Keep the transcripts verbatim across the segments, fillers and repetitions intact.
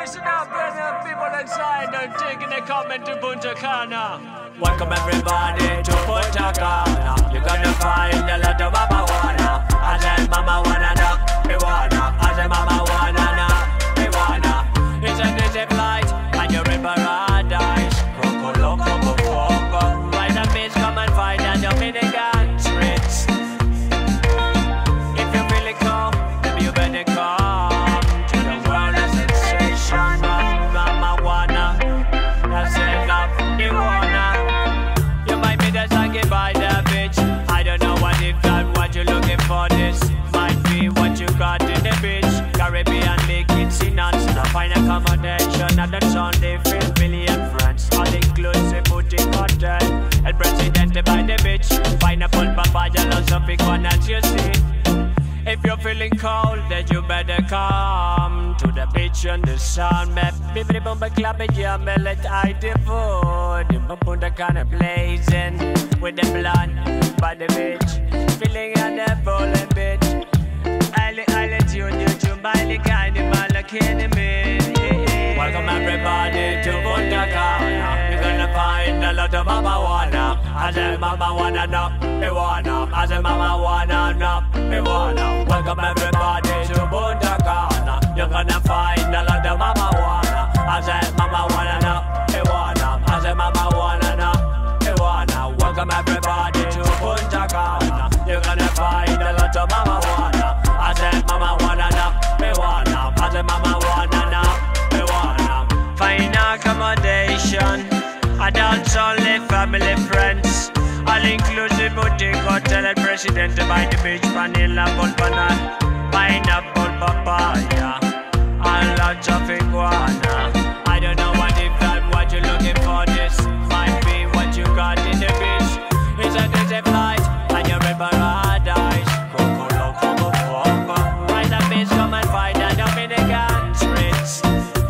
Listen up, brother, people inside are taking a comment to Punta Cana. Welcome everybody to Punta Cana. You're gonna find a lot of Mama Juana. I said Mama Juana NOT Iguana. I said Mama Juana NOT Iguana. It's a busy flight and you're in paradise. Coco loco boco. Right the beach, come and find the Dominican streets. If you're feeling cold, maybe you better come to the world of sensation. Mama Juana, that's enough. You wanna? You might be just hanging by the beach. I don't know what if that what you're looking for. This might be what you got in the beach. Caribbean make it see nuts. Now find accommodation at the Sunday feel million friends. All inclusive boutique hotel. El Presidente by the beach. Pineapple, papaya, lots of big one as you see. If you're feeling cold, then you better come to the beach and the sun. Bibbidi bumba clap it, yeah, me let I devote. In Punta Cana blazing with the blood by the beach. Feeling at the falling beach. I let you do to buy the kind of malakini me. Welcome everybody to Punta Cana. You're gonna find a lot of Mama Juana. I said Mama Juana NOT Iguana. I said Mama Juana NOT Iguana. Welcome everybody to Punta Cana. You're gonna find a lot of Mama Juana. I said Mama Juana NOT Iguana. I said Mama Juana NOT Iguana. Welcome everybody to Punta Cana. You're gonna find a lot of Mama Juana. I said Mama Juana NOT Iguana. I said Mama Juana NOT Iguana. Fine accommodation, adults only, family, friends. All inclusive boutique hotel and president by the beach. Vanilla, banana, pineapple, papaya, and lots of iguana. I don't know what if that what you're looking for. This might be what you got in the beach. It's a desert flight and you're in paradise. Coco loco boco. Right the beach, come and find the Dominican streets.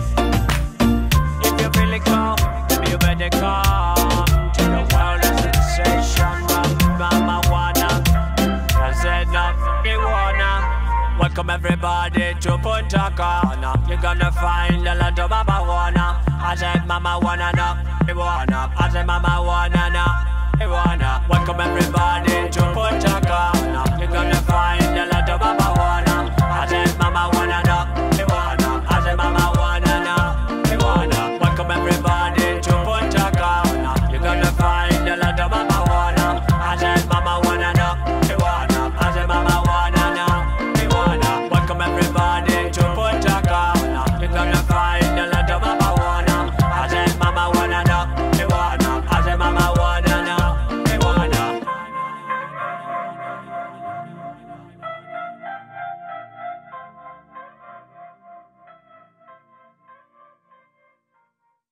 If you're feeling cold, maybe you better come to the world of sensation. Mama Juana, that's enough. Iguana. Welcome everybody to Punta Cana. You're gonna find a lot of Mama Juana. I said Mama Juana NOT Iguana. I said Mama Juana NOT Iguana. Welcome everybody to Punta Cana. You're gonna